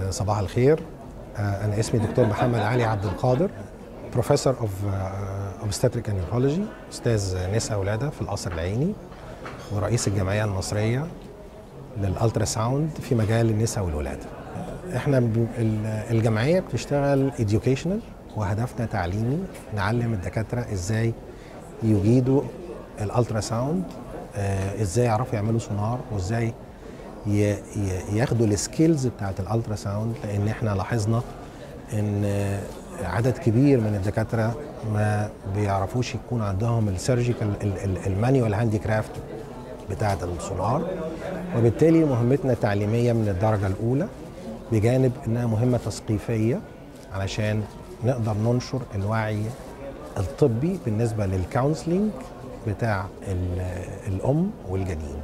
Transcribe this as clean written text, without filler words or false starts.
صباح الخير. أنا اسمي دكتور محمد علي عبد القادر، بروفيسور اوف اوبستاتريك اند نيورولوجي، أستاذ نساء ولادة في القصر العيني، ورئيس الجمعية المصرية للألترا ساوند في مجال النساء والولادة. احنا الجمعية بتشتغل educational وهدفنا تعليمي، نعلم الدكاترة ازاي يجيدوا الألترا ساوند، ازاي يعرفوا يعملوا سونار، وازاي ياخدوا السكيلز بتاعت الالترا ساوند، لان احنا لاحظنا ان عدد كبير من الدكاتره ما بيعرفوش يكون عندهم السيرجيكال المانيوال هاندي كرافت بتاعت السونار، وبالتالي مهمتنا تعليميه من الدرجه الاولى، بجانب انها مهمه تثقيفيه علشان نقدر ننشر الوعي الطبي بالنسبه للكونسلنج بتاع الام والجنين.